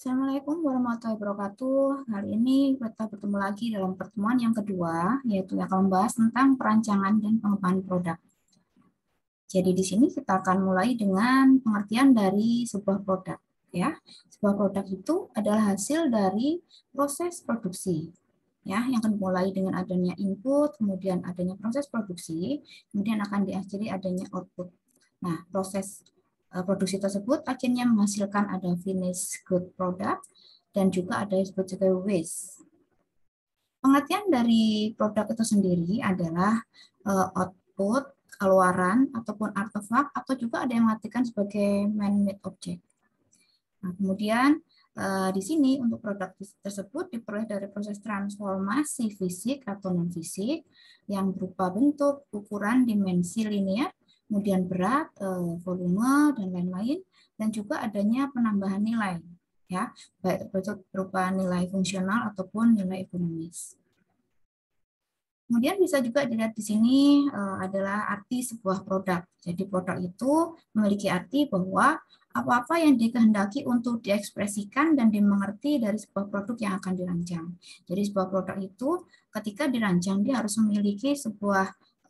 Assalamualaikum warahmatullahi wabarakatuh. Hari ini kita bertemu lagi dalam pertemuan yang kedua, yaitu yang akan membahas tentang perancangan dan pengembangan produk. Jadi di sini kita akan mulai dengan pengertian dari sebuah produk. Ya, sebuah produk itu adalah hasil dari proses produksi. Ya, yang akan dimulai dengan adanya input, kemudian adanya proses produksi, kemudian akan diakhiri adanya output. Nah, proses produksi tersebut akhirnya menghasilkan ada finished good product dan juga ada yang disebut sebagai waste. Pengertian dari produk itu sendiri adalah output, keluaran, ataupun artefak, atau juga ada yang mengartikan sebagai man-made object. Nah, kemudian di sini untuk produk tersebut diperoleh dari proses transformasi fisik atau non-fisik yang berupa bentuk, ukuran, dimensi linear, kemudian berat, volume, dan lain-lain, dan juga adanya penambahan nilai, ya, baik berupa nilai fungsional ataupun nilai ekonomis. Kemudian bisa juga dilihat di sini adalah arti sebuah produk. Jadi produk itu memiliki arti bahwa apa-apa yang dikehendaki untuk diekspresikan dan dimengerti dari sebuah produk yang akan dirancang. Jadi sebuah produk itu ketika dirancang dia harus memiliki sebuah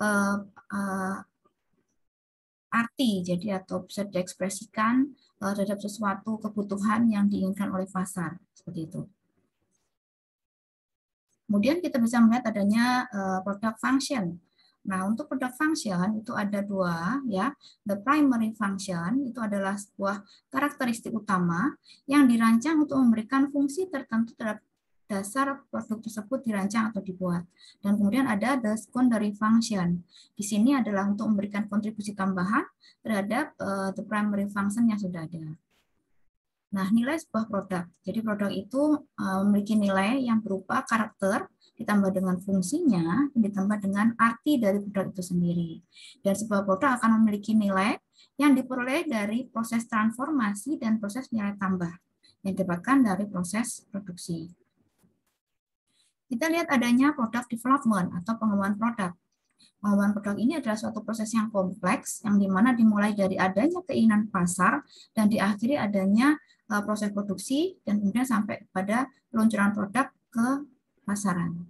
arti, jadi atau bisa diekspresikan terhadap sesuatu kebutuhan yang diinginkan oleh pasar, seperti itu. Kemudian kita bisa melihat adanya product function. Nah, untuk product function itu ada dua, ya. The primary function itu adalah sebuah karakteristik utama yang dirancang untuk memberikan fungsi tertentu terhadap dasar produk tersebut dirancang atau dibuat. Dan kemudian ada the secondary function. Di sini adalah untuk memberikan kontribusi tambahan terhadap the primary function yang sudah ada. Nah, nilai sebuah produk. Jadi produk itu memiliki nilai yang berupa karakter, ditambah dengan fungsinya, ditambah dengan arti dari produk itu sendiri. Dan sebuah produk akan memiliki nilai yang diperoleh dari proses transformasi dan proses nilai tambah yang didapatkan dari proses produksi. Kita lihat adanya product development atau pengembangan produk. Pengembangan produk ini adalah suatu proses yang kompleks, yang dimana dimulai dari adanya keinginan pasar dan diakhiri adanya proses produksi dan kemudian sampai pada peluncuran produk ke pasaran.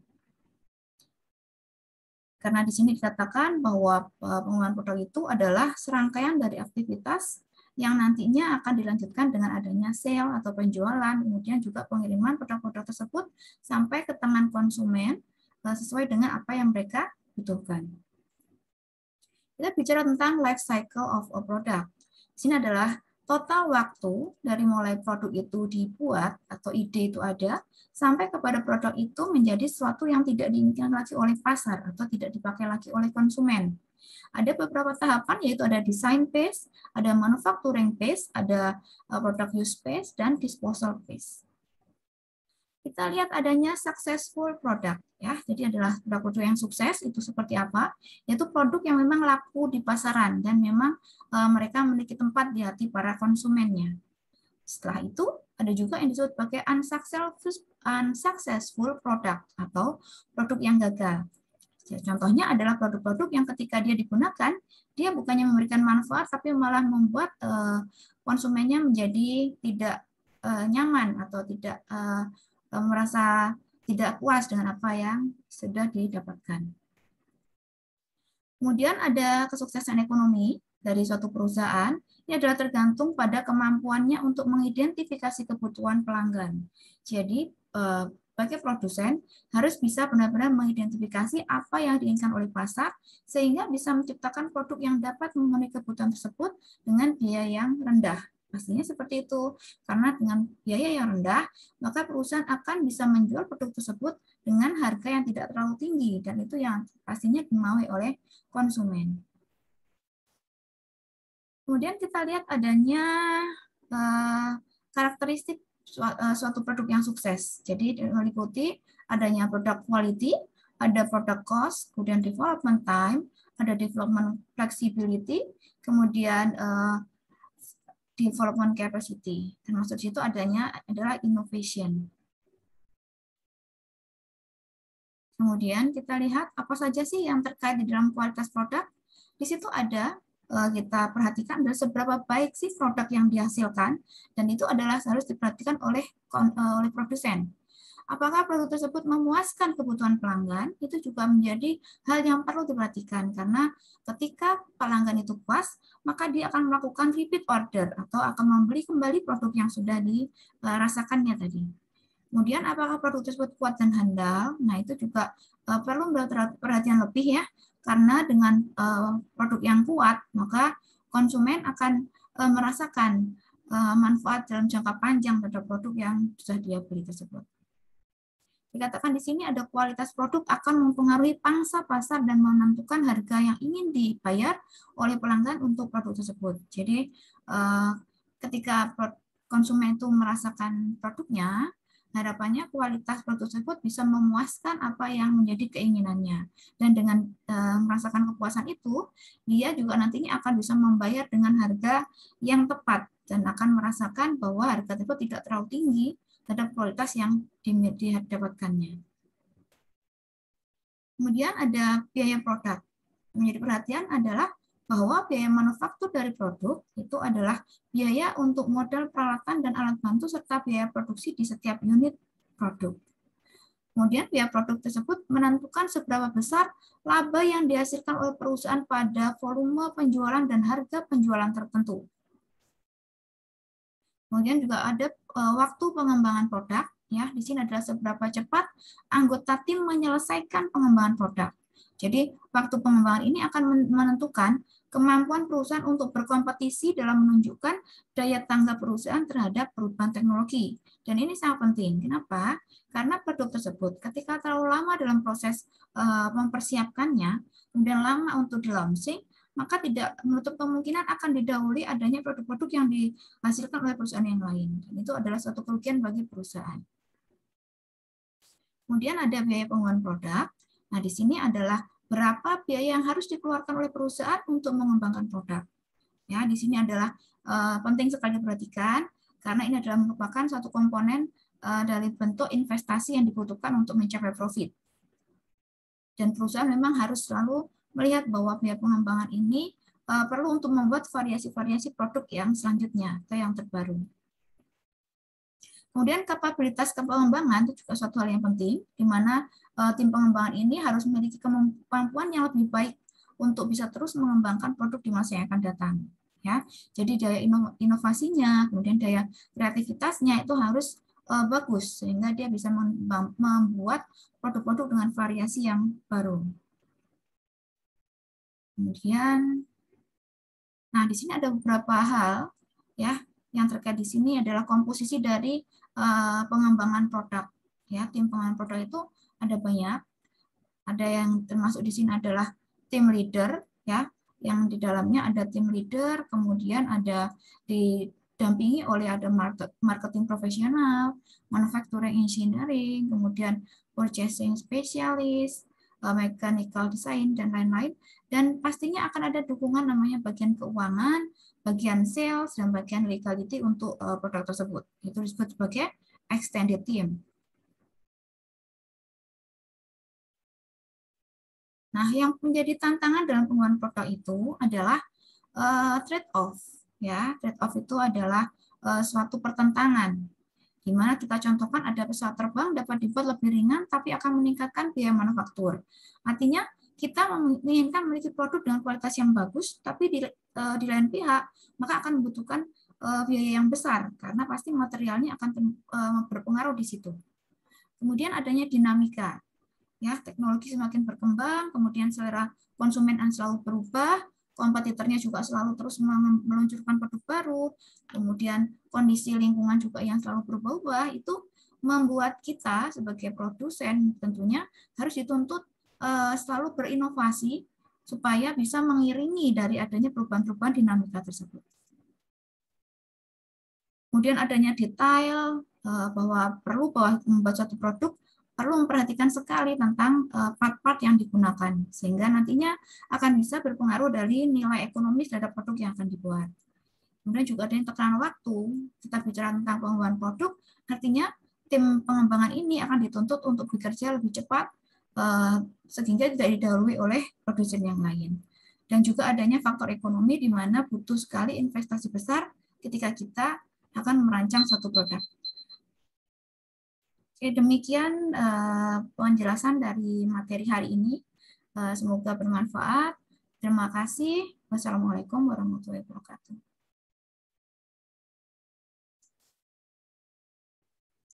Karena di sini dikatakan bahwa pengembangan produk itu adalah serangkaian dari aktivitas yang nantinya akan dilanjutkan dengan adanya sale atau penjualan, kemudian juga pengiriman produk-produk tersebut sampai ke tangan konsumen sesuai dengan apa yang mereka butuhkan. Kita bicara tentang life cycle of a product. Di sini adalah total waktu dari mulai produk itu dibuat atau ide itu ada sampai kepada produk itu menjadi sesuatu yang tidak diinginkan lagi oleh pasar atau tidak dipakai lagi oleh konsumen. Ada beberapa tahapan, yaitu ada design phase, ada manufacturing phase, ada product use phase, dan disposal phase. Kita lihat adanya successful product, ya. Jadi adalah produk-produk yang sukses itu seperti apa? Yaitu produk yang memang laku di pasaran dan memang mereka memiliki tempat di hati para konsumennya. Setelah itu ada juga yang disebut sebagai unsuccessful product atau produk yang gagal. Contohnya adalah produk-produk yang ketika dia digunakan, dia bukannya memberikan manfaat tapi malah membuat konsumennya menjadi tidak nyaman atau tidak merasa tidak puas dengan apa yang sudah didapatkan. Kemudian ada kesuksesan ekonomi dari suatu perusahaan, ini adalah tergantung pada kemampuannya untuk mengidentifikasi kebutuhan pelanggan. Jadi, sebagai produsen harus bisa benar-benar mengidentifikasi apa yang diinginkan oleh pasar, sehingga bisa menciptakan produk yang dapat memenuhi kebutuhan tersebut dengan biaya yang rendah. Pastinya seperti itu, karena dengan biaya yang rendah, maka perusahaan akan bisa menjual produk tersebut dengan harga yang tidak terlalu tinggi, dan itu yang pastinya dimaui oleh konsumen. Kemudian kita lihat adanya karakteristik suatu produk yang sukses. Jadi meliputi adanya produk quality, ada produk cost, kemudian development time, ada development flexibility, kemudian development capacity. Termasuk situ adanya adalah innovation. Kemudian kita lihat apa saja sih yang terkait di dalam kualitas produk. Di situ ada kita perhatikan adalah seberapa baik sih produk yang dihasilkan, dan itu adalah harus diperhatikan oleh produsen. Apakah produk tersebut memuaskan kebutuhan pelanggan, itu juga menjadi hal yang perlu diperhatikan, karena ketika pelanggan itu puas, maka dia akan melakukan repeat order atau akan membeli kembali produk yang sudah dirasakannya tadi. Kemudian apakah produk tersebut kuat dan handal? Nah, itu juga perlu mendapat perhatian lebih ya, karena dengan produk yang kuat, maka konsumen akan merasakan manfaat dalam jangka panjang terhadap produk yang sudah dia beli tersebut. Dikatakan di sini ada kualitas produk akan mempengaruhi pangsa pasar dan menentukan harga yang ingin dibayar oleh pelanggan untuk produk tersebut. Jadi ketika konsumen itu merasakan produknya, harapannya kualitas produk tersebut bisa memuaskan apa yang menjadi keinginannya. Dan dengan merasakan kepuasan itu, dia juga nantinya akan bisa membayar dengan harga yang tepat dan akan merasakan bahwa harga tersebut tidak terlalu tinggi terhadap kualitas yang didapatkannya. Kemudian ada biaya produk. Menjadi perhatian adalah bahwa biaya manufaktur dari produk itu adalah biaya untuk modal peralatan dan alat bantu serta biaya produksi di setiap unit produk. Kemudian biaya produk tersebut menentukan seberapa besar laba yang dihasilkan oleh perusahaan pada volume penjualan dan harga penjualan tertentu. Kemudian juga ada waktu pengembangan produk. Ya, di sini adalah seberapa cepat anggota tim menyelesaikan pengembangan produk. Jadi, waktu pengembangan ini akan menentukan kemampuan perusahaan untuk berkompetisi dalam menunjukkan daya tanggap perusahaan terhadap perubahan teknologi. Dan ini sangat penting. Kenapa? Karena produk tersebut ketika terlalu lama dalam proses mempersiapkannya, kemudian lama untuk di-launching, maka tidak menutup kemungkinan akan didahului adanya produk-produk yang dihasilkan oleh perusahaan yang lain. Dan itu adalah suatu kerugian bagi perusahaan. Kemudian ada biaya pengembangan produk. Nah, di sini adalah berapa biaya yang harus dikeluarkan oleh perusahaan untuk mengembangkan produk. Ya, di sini adalah penting sekali diperhatikan karena ini adalah merupakan satu komponen dari bentuk investasi yang dibutuhkan untuk mencapai profit. Dan perusahaan memang harus selalu melihat bahwa biaya pengembangan ini perlu untuk membuat variasi-variasi produk yang selanjutnya atau yang terbaru. Kemudian kapabilitas pengembangan itu juga suatu hal yang penting, di mana tim pengembangan ini harus memiliki kemampuan yang lebih baik untuk bisa terus mengembangkan produk di masa yang akan datang. Ya, jadi daya inovasinya, kemudian daya kreativitasnya itu harus bagus sehingga dia bisa membuat produk-produk dengan variasi yang baru. Kemudian, nah di sini ada beberapa hal ya yang terkait di sini adalah komposisi dari pengembangan produk. Ya, tim pengembangan produk itu ada banyak. Ada yang termasuk di sini adalah tim leader, ya, yang di dalamnya ada tim leader, kemudian ada didampingi oleh ada marketing profesional, manufacturing engineering, kemudian purchasing specialist, mechanical design, dan lain-lain. Dan pastinya akan ada dukungan namanya bagian keuangan, bagian sales, dan bagian legality untuk produk tersebut. Itu disebut sebagai extended team. Nah, yang menjadi tantangan dalam pengembangan produk itu adalah trade-off. Ya, trade-off itu adalah suatu pertentangan, di mana kita contohkan ada pesawat terbang dapat dibuat lebih ringan, tapi akan meningkatkan biaya manufaktur. Artinya, kita menginginkan memiliki produk dengan kualitas yang bagus, tapi di lain pihak, maka akan membutuhkan biaya yang besar, karena pasti materialnya akan berpengaruh di situ. Kemudian adanya dinamika. Ya, teknologi semakin berkembang, kemudian selera konsumen selalu berubah, kompetitornya juga selalu terus meluncurkan produk baru, kemudian kondisi lingkungan juga yang selalu berubah-ubah, itu membuat kita sebagai produsen tentunya harus dituntut selalu berinovasi supaya bisa mengiringi dari adanya perubahan-perubahan dinamika tersebut. Kemudian adanya detail bahwa perlu membuat suatu produk perlu memperhatikan sekali tentang part-part yang digunakan, sehingga nantinya akan bisa berpengaruh dari nilai ekonomis terhadap produk yang akan dibuat. Kemudian juga ada yang tekanan waktu. Kita bicara tentang pengembangan produk, artinya tim pengembangan ini akan dituntut untuk bekerja lebih cepat, sehingga tidak didahului oleh produsen yang lain. Dan juga adanya faktor ekonomi di mana butuh sekali investasi besar ketika kita akan merancang suatu produk. Oke, demikian penjelasan dari materi hari ini. Semoga bermanfaat. Terima kasih. Wassalamualaikum warahmatullahi wabarakatuh.